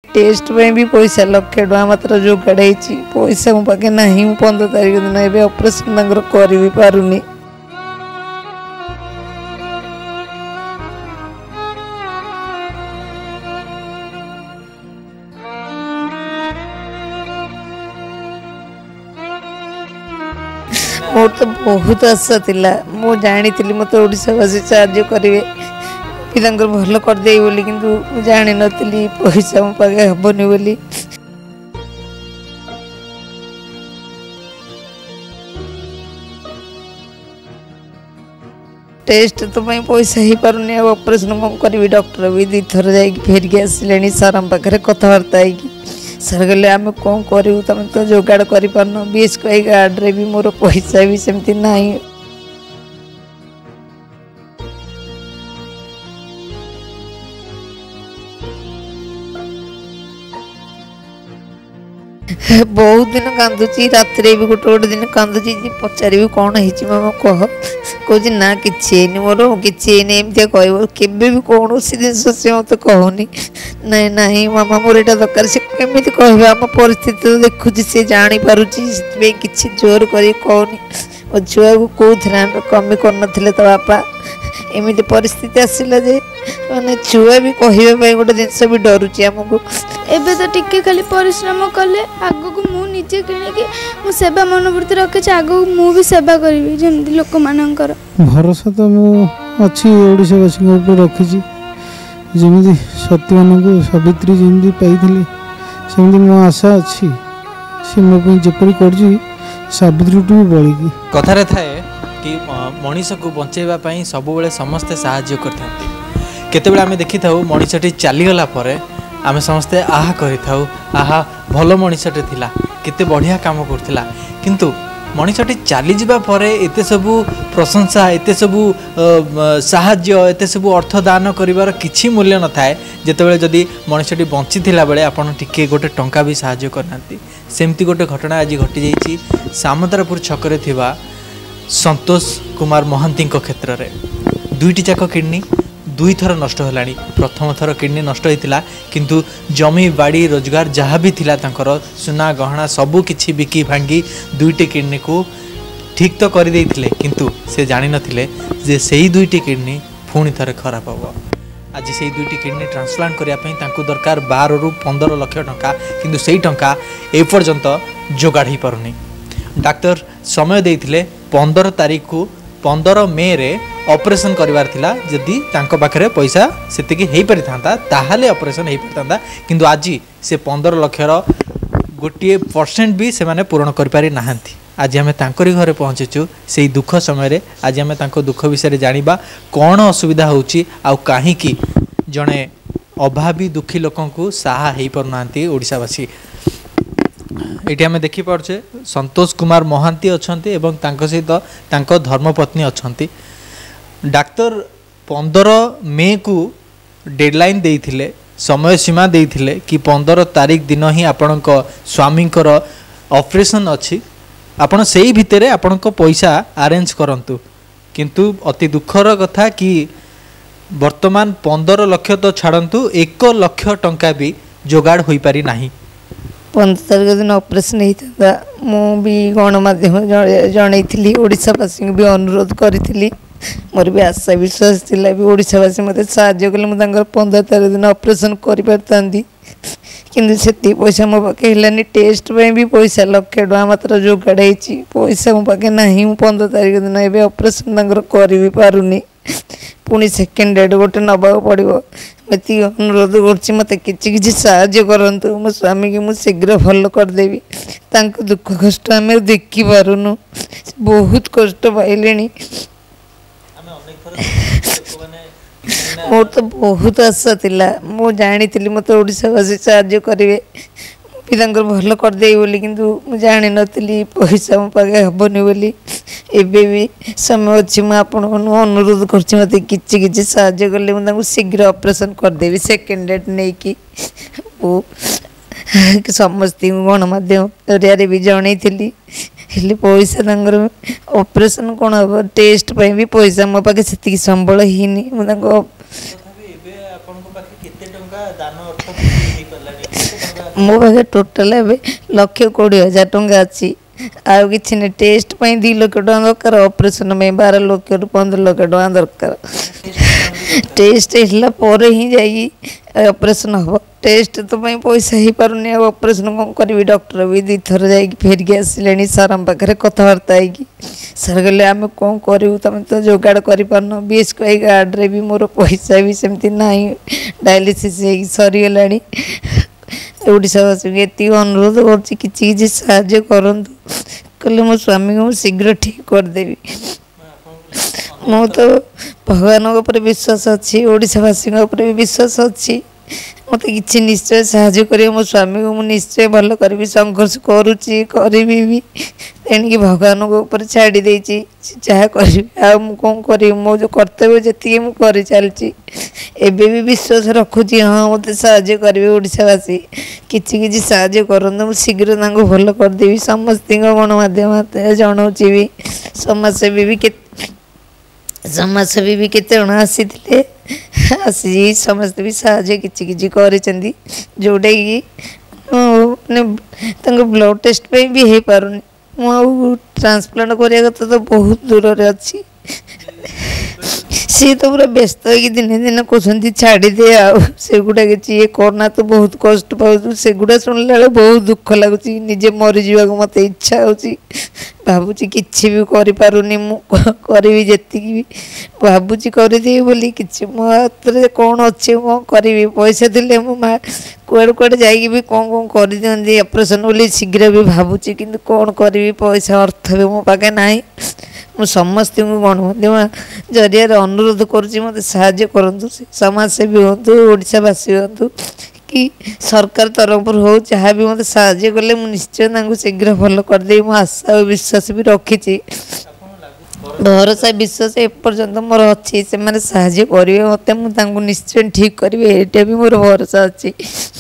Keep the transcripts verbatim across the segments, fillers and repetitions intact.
Test पे भी पैसा लक्षे टका मात्र जोगाड़ पैसा मो पाखे ना पंद्रह तारीख दिन ए ऑपरेशन कर भी पारुनी। मोर तो बहुत आशा थिला मु जानी मत ओडिशावासी साहाଯ୍य करेंगे पिता भल करदे बोली किंतु जानी नी पैसा मो पाखे हेबनी बोली। टेस्ट तो पैसा ही पारुनी ऑपरेशन कौन करी डॉक्टर भी दी थर जा फेरिक आसिले सार पाखे कथबार्ता है सर कहले आम कौन करूँ तुम तो जोगाड़ कर बीएस कार्ड रे भी मोर पैसा भी सेमती नहीं। बहुत दिन कांदुची रात भी गोटे गोटे दिन कांदुची पचारि कौन है मामा कह कह ना कि मोर कि एमती कह केवे भी कौन सी जिन से मत कहनी ना ना मामा मोर यहाँ दरकार से केमी कह आम परिस्थिति तो देखुची सी जापार कि जोर कर कहनी मो छुआ को कौन कमी कर तो बापा एमती परिस्थिति आसला जे माने छुआ भी कहवाई गोटे जिनस भी डरुची आमको एबे तो टिके खाली परिश्रम कले आगो को मु निजे किणिकी मु सेवा मनोवृत्ति रखे आगो मु भी सेवा करी जमी लोक मानकर भरोसा तो मु अच्छी ओडिशावासी ऊपर रखी जमी सत्य मान सावित्री जमी पाई सेमती मो आशा अच्छी सी मो जपरी कर सावित्री टू बड़ी कथारे थाए कि मनीष को बचाइवाई सब बेले समस्ते साहाय्य करते केतेबेले आमे देखि थाउ मनीषटी चलीगला परे आमे समस्ते आहा करि थाउ आहा भल मनीषटे थिला केते बढ़िया काम करथिला किंतु मनीषटी चली जिबा परे एते सबु प्रशंसा एते सबु साहाय्य एते सबु अर्थ दान करिवार किछि मूल्य न थाए जेतेबेले जदी मनीषटी बंची थिला बेले आपण टिके गोटे टंका भी साहाय्य करनांती सेमती गोटे घटना आज घटी जाइछि सामंतरापुर छकरे थिबा संतोष कुमार महांती क्षेत्र रे दुईटी जाक किडनी दुई थर नष्ट होलानी प्रथम थर किडनी नष्ट होइतिला किंतु जमी बाड़ी रोजगार जहाँ भी थिला तांकर सुना गहना सबू किछि बिकी भांगी दुईटी किडनी को ठीक तो कर देइथिले किंतु से जानि नथिले जे सेही दुईटी किडनी पुणी थरे खराब हबो। आज से दुईटी किडनी ट्रांसप्लांट करिया पई तांको दरकार बारह रु पंद्रह लाख टंका किंतु सेही टंका ए पर्यंत जोगाड़ ही पारुनी। डाक्टर समय देइथिले पंद्रह तारीख को पंद्रह मे रे ऑपरेशन करिवार थिला जदि तांको पाखरे पैसा सेतिकी हेई पारि थांता ताहाले ऑपरेशन हेई पारि थांता किंतु आज से पंद्रह लाख रो गोटे परसेंट भी से माने पूर्ण कर पारि नाहंती। आज आम तांकरी घरे पहुँचीचु से दुख समय आज आम तांको दुख विषय जानिबा कौन असुविधा होउची आउ काहीकि जणे अभावी दुखी लोकन को साहा हेई पारुनांती ओडिशावासी। ये आम देखिपे संतोष कुमार महांती अच्छा सहित तांको धर्मपत्नी अच्छा डाक्तर पंद्रह मे को डेडलाइन देइथिले समय सीमा देइथिले कि पंद्रह तारीख दिन ही आपण स्वामींकर ऑपरेशन अच्छी आपण से भितर आपण पैसा अरेंज करंतु किंतु अति दुखर कथा कि वर्तमान पंद्रह लक्ष तो छाड़ंतु एक लक्ष टंका भी जोगाड़ हो पारि नाही। पंद्रह तारीख दिन ऑपरेशन होता मु भी गणमाध्यम जनई ओडिशावासी भी अनुरोध करी मोर भी आशा विश्वास थिला भी ओडिशावासी मत साहाय्य कले मुझे पंद्रह तारीख दिन ऑपरेशन कर पारती किंतु से पैसा मो पाखे है टेस्ट पे भी पैसा लक्षे टका मात्र जोगाड़ पैसा मो पाखे ना पंद्रह तारीख दिन ए ऑपरेशन कर भी पारुनी पुणी सेकेंड डेट गोटे नवा पड़ो ये अनुरोध कर मत कि साहाय्य करंतु मो स्वामी की मुझे शीघ्र भल करदेवी तांको दुख कष्ट आम देखी पारुनु बहुत कष्ट पाइले मोर तो बहुत आशा थिला मु जानी मत ओडिशावासी साहाय्य करेंगे पिता भल करदे बोली किंतु जानी नी पैसा मो पाखे हेबनी बोली एबे भी समय अच्छी मुझे अनुरोध कर मत कि साहाय्य कले मुझे शीघ्र ऑपरेशन करदेवी सेकेंड डेट नहीं कि समस्त गणमाध्यम जरिया भी जनई हेल्ले पैसा ऑपरेशन कौन हम टेस्ट पे भी पैसा मो पाखे से संबल ही मो पाखे टोटाल लक्ष कोड़े हजार टंका अच्छी आउ कि नहीं टेस्ट पाई दी लक्ष टका दरकार ऑपरेशन में बारह लक्ष रु पंद्रह लक्ष टका दरकार टेस्ट है ही जाइए ऑपरेशन हम टेस्ट तो पैसा ही पारुनी ऑपरेशन कौन करी डॉक्टर भी दी थर जा फेरिक आसिले सार आम पाखे कथबार्ता है सार कहले आम कौन करूँ तुम तो जोगाड़ कर बीएस के कार्ड्रे भी मोर पैसा भी सेमती ना डायलिसिस सरीगला ओडावासी ये अनुरोध कर कहले मो स्वामी को शीघ्र ठीक करदेवी मो तो भगवान विश्वास अच्छी ओडावासी भी विश्वास अच्छी मत कि निश्चय साहय कर मो स्वामी को मुझे निश्चय भल करी संघर्ष करुच्ची करी भी तेणिक भगवान को ऊपर छाड़ी देती जहाँ करी कौन करी मो जो कर्तव्य जी मुझे चलती एबे भी विश्वास रखुची हाँ मत साहय करेंगे ओडावासी कि साहय करूँ शीघ्र भल करदेवी समस्त गणमाध्यम जनाऊँगी भी समाजसेवी भी के समाजसेवी भी केते जन आसी आसी समस्त भी साहय कि जोटा कि ब्लड टेस्ट पे भी हो पारुनी मु ट्रांसप्लांट करिया कथा तो बहुत दूर रे अच्छी सी तो पूरा व्यस्त हो दिने दिन कहते छाड़ी दे आगुड़ा कि ये करना तो बहुत कष्ट पाऊ सेगुड़ा शुणला बहुत दुख लगुच निजे मरी जावाक मत इच्छा हो भावुची कि भी करें करी जी भी भावुची करदेवी बोली कि मो हाथ में कौन अच्छे कौन करी पैसा थे मो माँ कुआड़े कुआड़े जाकि भी कौन कौन कर दिखती ऑपरेशन बोली शीघ्र भी भावुची कि कौन करी पैसा अर्थ भी मो पाखे ना मु समस्त गणमाध्यम जरिया अनुरोध करुँच मत साहय करूँ समाजसेवी हूँ ओडावासी हूँ कि सरकार तरफ हो जहाँ भी मत साहय कले निश्चय शीघ्र भल करदे मो आशा और विश्वास भी रखी भरोसा विश्वास एपर्यंत मोर अच्छी से मैंने साहय करेंगे मत मुझे निश्चय ठीक करी ये भी मोर भरोसा अच्छी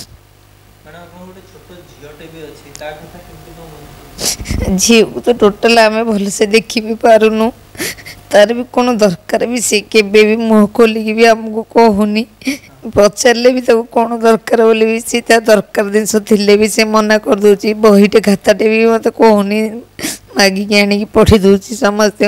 झी को तो टोटाल आम भल से देखी भी पारुनु तार भी कौन दरकार भी सी के भी मुँह खोलिकी भी आमको कहूनी पचारे भी तक कौन दरकार बोली भी सी दरकार जिनस थे भी से मना कर दूची बहीटे खाताटे भी मत कहूनी मागिकी आनिकी पढ़ी दूची समस्त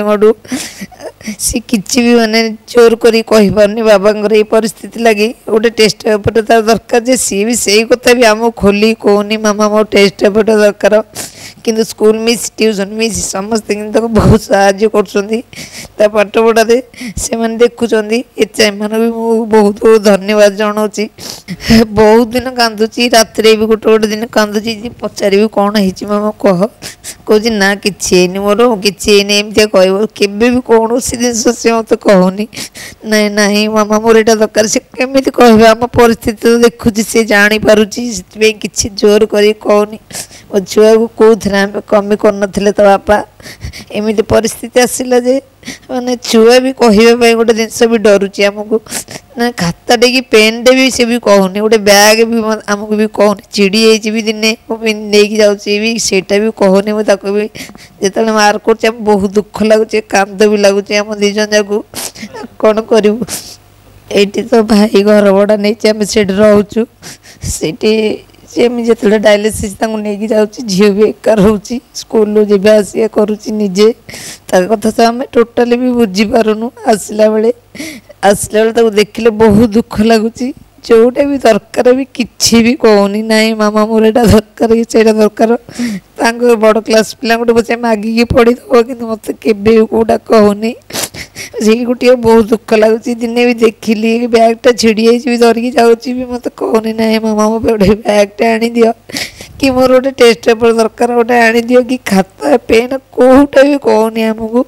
सी किसी भी माने जोर करी कही पारनी बाबा ये परिस्थिति लगी गोटे टेस्ट पेपर तार दरकार जे सी भी सही कथा भी आमको खोली कहूनी मामा मो टेस्ट पेपर दरकार किंतु स्कूल मिस ट्यूशन मिस समस्त बहुत साहय कर पाठ पढ़ाते से मैंने देखुं एम भी बहुत बहुत धन्यवाद जनाऊँगी बहुत दिन कांदुची रात भी गोटे गोटे दिन कांदुची पचारि कौन है मामा कह कौच ना कि मोर कि एमती कह केवे भी कौन सी जिनस से मत कहूनी ना ना मामा मोर यहाँ दरकार से केमी कह आम परिस्थिति तो देखुची से जापारुची से कि जोर कर कहूनी मो छुआ को कौ थे कमी कर तो बापा एमती परिस्थिति आसला जे माने छुआ भी कहवाई गोटे जिनस भी डरुची आमको ना खाताटे कि पेनटे भी से भी कहूनी गोटे बैग भी आमको भी कहूनी चिड़ी भी दिने नहीं जाऊँगी भी सेटा भी कहूनी मुझे भी जो मार्क कर बहुत दुख लगुच कांद भी लगुच आम दी जन जाक कौन करूँ ये तो भाई घर भड़ा नहीं आम से रोचु से जो डायलिसिस नहीं जाऊँगी झील भी एका रोचे स्कूल जब आसिया करुच्ची निजे कथा तो आम टोटाली भी बुझी पारुनु आसला बेले आसला बेले देखिले बहुत दुख लगुच जोटा भी दरकार भी किसी भी कहूनी ना मामा मोर यहाँ दरकार से दरकार बड़ क्लास पिला गोटे बच्चे मागिकी पढ़ी दब कि मत के कौटा कहूनी से गोटे बहुत दुख लगुच दिने भी देखिली बैगटा छिड़ी भी धरिकी जाऊँगी भी मत कहूनी ना मामा मो गोटे बैगटे आनी दियो कि मोर गोटे टेस्ट पेपर दरकार गोटे आनी दियो कि खाता पेन कौटा भी कहूनी आमको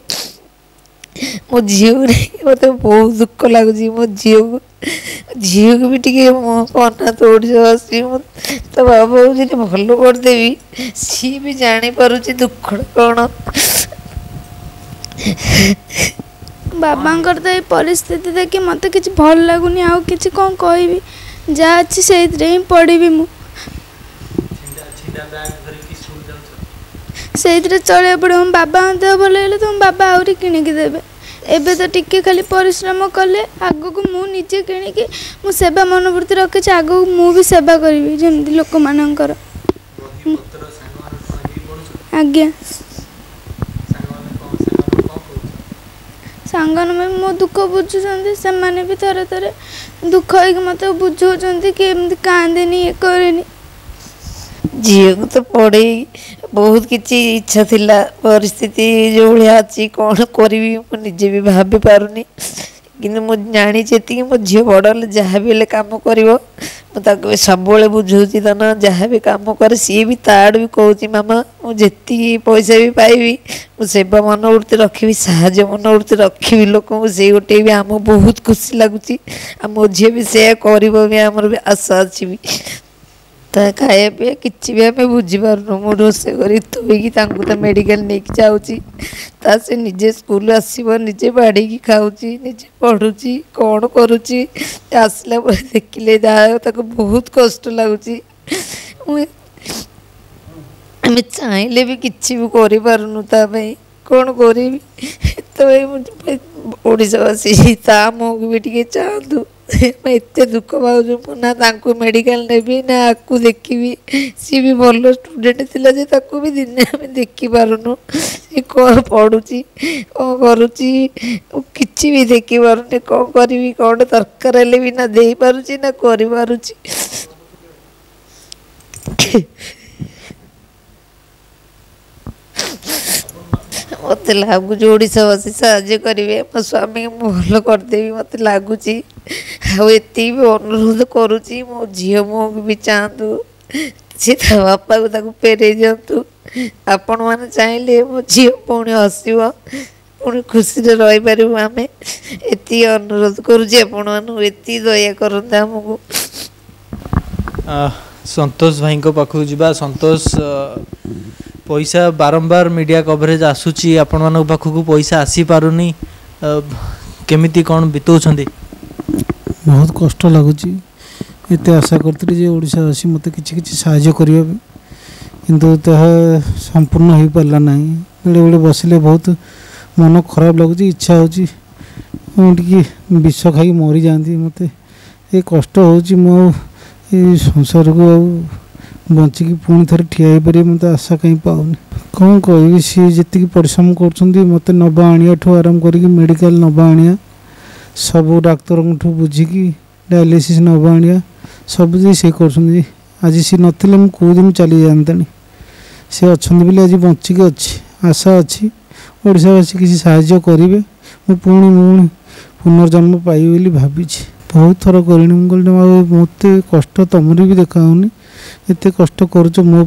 मो झील मत बहुत दुख लगुच मो झील झील को भी टे मना तो ओडावासी तो बाबा जी भल करदेवी सी भी जापार दुख कौन बाबांकर तो ये परिस्थिति देखी मत कि भल लगुनि आउ कि कौन कह जहाँ अच्छी से ही पढ़ी मु से चलिए पड़ो बाबा देह भल है तुम बाबा आहरी किणिकी देवे ଏବେ ତ ଟିକେ ଖାଲି ପରିଶ୍ରମ କଲେ ଆଗକୁ ମୁଁ ନିଜେ କିଣିକି ମୁଁ ସେବା ମନୋବୃତ୍ତି ରଖିଛି ଆଗକୁ ମୁଁ ବି ସେବା କରିବି ଯେମିତି ଲୋକମାନଙ୍କର। ଆଜ୍ଞା ସାଙ୍ଗମାନେ ମୋ ଦୁଃଖ ବୁଝୁଛନ୍ତି ସେମାନେ ବି ଥରେ ଥରେ ଦୁଃଖ ହେଇକି ମୋତେ ବୁଝାଉଛନ୍ତି କି ଏମିତି କାନ୍ଦେନି ଇଏ କରେନି। ଝିଅକୁ ତ ପଢ଼େଇ ବହୁତ କିଛି ଇଚ୍ଛା ଥିଲା ପରିସ୍ଥିତି ଯେଉଁ ଭଳିଆ ଅଛି କ'ଣ କରିବି ମୁଁ ନିଜେ ବି ଭାବି ପାରୁନି କିନ୍ତୁ ମୁଁ ଜାଣିଛି ଏତିକି ମୋ ଝିଅ ବଡ଼ ହେଲେ ଯାହା ବି ହେଲେ କାମ କରିବ ମୁଁ ତାକୁ ବି ସବୁବେଳେ ବୁଝାଉଛି ତ ନା ଯାହା ବି କାମ କରେ ସିଏ ବି ତା ଆଡ଼ୁ ବି କହୁଛି ମାମା ମୁଁ ଯେତିକି ପଇସା ବି ପାଇବି ମୁଁ ସେବା ମନୋବୃତ୍ତି ରଖିବି ସାହାଯ୍ୟ ମନୋବୃତ୍ତି ରଖିବି ଲୋକଙ୍କୁ ସେଇ ଗୋଟେ ବି ଆମକୁ ବହୁତ ଖୁସି ଲାଗୁଛି ଆଉ ମୋ ଝିଅ ବି ସେୟା କରିବ ବି ଆମର ବି ଆଶା ଅଛି ବି। ତା ଖାଇବା ପିଇବା କିଛି ବି ଆମେ ବୁଝିପାରୁନୁ ମୁଁ ରୋଷେଇ କରି ଥୋଇକି ତାଙ୍କୁ ତ ମେଡ଼ିକାଲ ନେଇକି ଯାଉଛି ତା ସେ ନିଜେ ସ୍କୁଲ ଆସିବ ନିଜେ ବାଢ଼ିକି ଖାଉଛି ନିଜେ ପଢ଼ୁଛି କ'ଣ କରୁଛି ଆସିଲା ପରେ ଦେଖିଲେ ଯାହା ତାକୁ ବହୁତ କଷ୍ଟ ଲାଗୁଛି। ମୁଁ ଆମେ ଚାହିଁଲେ ବି କିଛି ବି କରିପାରୁନୁ ତା ପାଇଁ କ'ଣ କରିବି ତ ଓଡ଼ିଶାବାସୀ ତା ମୁହଁକୁ ବି ଟିକେ ଚାହାନ୍ତୁ ଏତେ ଦୁଃଖ ପାଉଛୁ ମୁଁ ନା ତାଙ୍କୁ ମେଡ଼ିକାଲ ନେବି ନା ଆକୁ ଦେଖିବି ସିଏ ବି ଭଲ ଷ୍ଟୁଡେଣ୍ଟ ଥିଲା ଯେ ତାକୁ ବି ଦିନେ ଆମେ ଦେଖିପାରୁନୁ ସେ କ'ଣ ପଢ଼ୁଛି କ'ଣ କରୁଛି କିଛି ବି ଦେଖିପାରୁନି କ'ଣ କରିବି କ'ଣ ଦରକାର ହେଲେ ବି ନା ଦେଇପାରୁଛି ନା କରିପାରୁଛି। ମୋତେ ଲାଗୁଛି ଓଡ଼ିଶାବାସୀ ସାହାଯ୍ୟ କରିବେ ମୋ ସ୍ୱାମୀକି ମୁଁ ଭଲ କରିଦେବି ମୋତେ ଲାଗୁଛି ଆଉ ଏତିକି ବି ଅନୁରୋଧ କରୁଛି ମୋ ଝିଅ ମୁହଁକୁ ବି ଚାହାନ୍ତୁ ସେ ତା ବାପାକୁ ତାକୁ ଫେରେଇ ଦିଅନ୍ତୁ ଆପଣମାନେ ଚାହିଁଲେ ମୋ ଝିଅ ପୁଣି ହସିବ ପୁଣି ଖୁସିରେ ରହିପାରିବୁ ଆମେ ଏତିକି ଅନୁରୋଧ କରୁଛି ଆପଣମାନଙ୍କୁ ଏତିକି ଦୟା କରନ୍ତୁ ଆମକୁ। ସନ୍ତୋଷ ଭାଇଙ୍କ ପାଖକୁ ଯିବା। ସନ୍ତୋଷ पैसा बारंबार मीडिया कवरेज आसूची आपण मान पाखक पैसा आसी पारुनी केमिति कौन बितौछंदी बहुत कष्ट लगुच एत आशा करती जे ओडिशावासी मत किसी किसी साहाय्य करिया किंतु ताहा संपूर्ण हो पारा ना बेले बेले बसिले बहुत मन खराब लगुच इच्छा होची विष खाई मरी जाती मत ये कष्ट होची मो संसार को बंचिकी पुणी थे ठिया पारे मत आशा कहीं पाऊनी कौन कह सी जी परिश्रम कर मत नवा आनिया आरंभ करके मेडिकल नवा आनिया सब डाक्तर बुझिकी डायलिसिस नवा आनिया सब सी कर आज सी नथिले मु कौ दिन चली जानतानी सी अच्छा बोले आज बंचिकी अच्छी आशा अच्छी ओडिशावासी किसी साहाय्य करेंगे मु पुणी पुणी पुनर्जन्म पाइबी बोली भावी बहुत थर कर मत कष्ट तुमरी भी देखाऊनी एत कष्ट करुच मो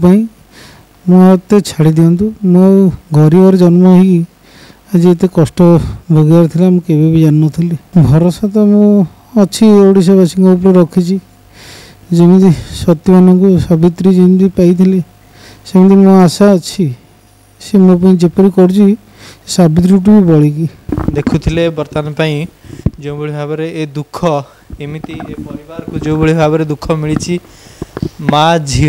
मत छाड़ी दिंतु मो गरीब जन्म हो आज एत कष्ट भोगार था मुझे भी जान नी भरोसा तो मुझे ओडिशावासी ऊपर रखी जमी सती मान सावित्री जमी पाई सेमती मो आशा अच्छी सी मो जपरी कर सावित्री टू बड़ी देखुले बर्तमान जो भाव में ए दुख एमती परिवार को जो भाव में दुख मिली माँ झी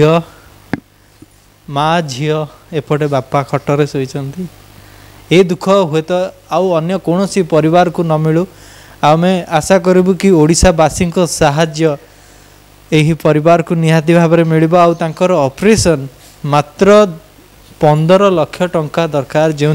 माँ झी एपटे बापा खटरे शोचती ए दुख हुए तो आउ अन्य कौन सी परिवार को न मिलू आम आशा करूँ कि ओडिशावासी साहाय्य यही परिवार को निहाती भाव में मिल आउर ऑपरेशन मात्र पंदर लाख टंका दरकार जो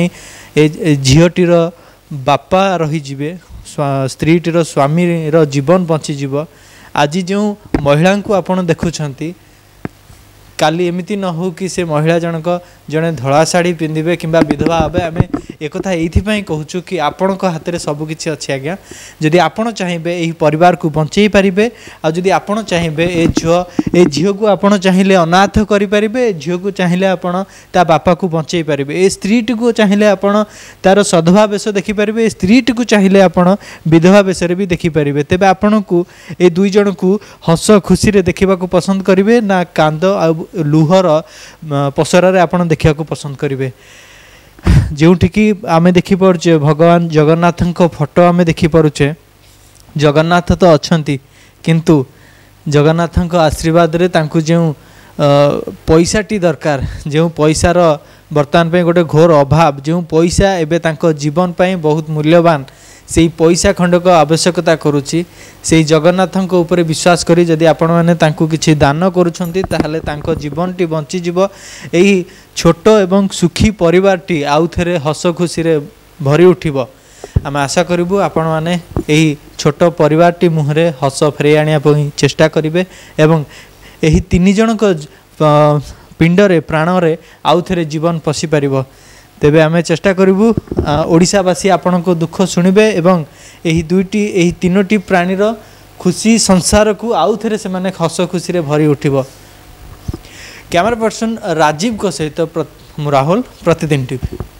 झीटीर बापा रहीजे स्त्रीटीर स्वामी जीवन बंचीज आज जो महिला को आपण देखुंट काली एमती न हो कि से महिला जनक जड़े धला शाढ़ी पिंधे कि विधवा हे आम एक ये कहूँ कि आपण हाथ में सबकि अच्छे आज्ञा जदि आपड़ चाहिए यही परिवार को बंचे पारे आदि आपड़ चाहिए ए झील ए झील को आपड़ चाहिए अनाथ करें झील को चाहिए आपण ता बापा को बंचे पारे ए स्त्रीटी को चाहिए आपण तार सधवा बेश देखिपारे स्त्रीटी को चाहिए आपण विधवा बेश भी देखिपारे तेज आपण को ए दुई जन को हस खुशी देखा पसंद करेंगे ना कांद आ लुहर पसरारे आपण देखा पसंद करेंगे जोठिकी आमे देखिपे भगवान जगन्नाथ फोटो आमे देखिपे जगन्नाथ तो अच्छा किंतु जगन्नाथ आशीर्वाद रे तांकु जो पैसाटी दरकार जो पैसार बर्तमान पे गोटे घोर अभाव जो पैसा एबे तांको जीवन पे बहुत मूल्यवान से पैसा खंडक आवश्यकता करुच्ची से जगन्नाथ ऊपर विश्वास करी जदि आपण मैंने तांको किछि दान करुछंती ताहले तांको जीवनटी बंचीजीव एही छोट एवं सुखी परिवारटी आउ थे हस खुशी रे भरी उठिबो आम आशा करूँ आपण मैंने यही छोट परिवारटी मुहरे हस फेर आने चेष्टा करेंगे एवं यही तीन जन पिंडरे प्राणरे आउ थे जीवन पशि पार तेबे आमे चेष्टा करूँ ओडिशावासी आपण को दुख शुणवे एवं यही दुईटी यही तीनोटी प्राणीर खुशी संसार को आउ थे से माने हस खुशी रे भरी उठिबो। कैमरा पर्सन राजीव को सहित राहुल प्रतिदिन टीवी।